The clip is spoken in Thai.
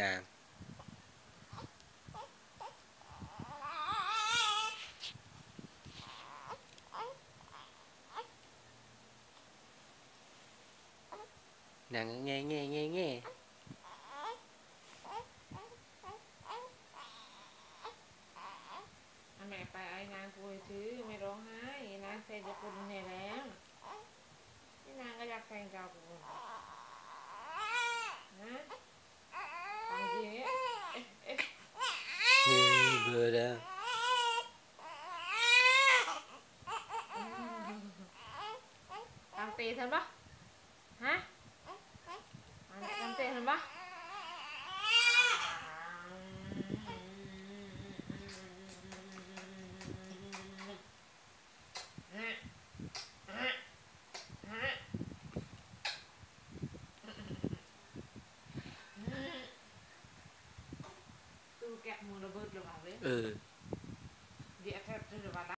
nàng nàng nghe nghe nghe nghe แม่ไปไอ้นางป่วยซื้อไม่ร้องไห้นางใส่จะคุณเนี่ยแล้วนี่นางก็อยากแฟนเก่ากูนะฟังทีนี้ vừa đó ตามตีทันปะฮะตามตีทันปะตู้แกะมูระเบิดหรือเปล่าเว้ย ừ เดี๋ยวแทบจะระบาด